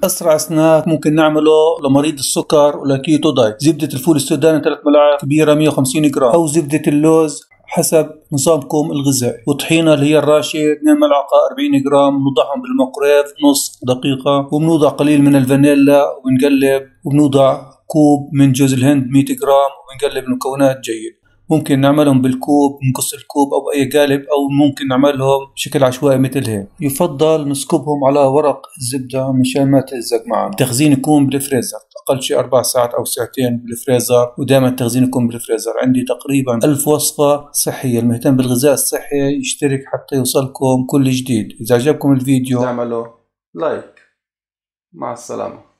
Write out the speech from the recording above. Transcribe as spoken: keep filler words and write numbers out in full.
أسرع سناك ممكن نعمله لمريض السكر ولكيتو دايت: زبدة الفول السوداني ثلاث ملاعق كبيرة مية وخمسين جرام، أو زبدة اللوز حسب نظامكم الغذائي، وطحينة اللي هي الراشة اثنين ملعقة أربعين جرام، نوضعهم بالميكرويف نص دقيقة، وبنوضع قليل من الفانيلا وبنقلب، وبنوضع كوب من جوز الهند مية جرام وبنقلب المكونات جيد. ممكن نعملهم بالكوب، نقص الكوب أو أي قالب، أو ممكن نعملهم بشكل عشوائي مثل هيك. يفضل نسكبهم على ورق الزبدة مشان ما تلزق معنا. التخزين يكون بالفريزر أقل شيء أربع ساعات أو ساعتين بالفريزر، ودائما التخزين يكون بالفريزر. عندي تقريبا ألف وصفة صحية. المهتم بالغذاء الصحي يشترك حتى يوصلكم كل جديد. إذا عجبكم الفيديو اعملوا لايك. مع السلامة.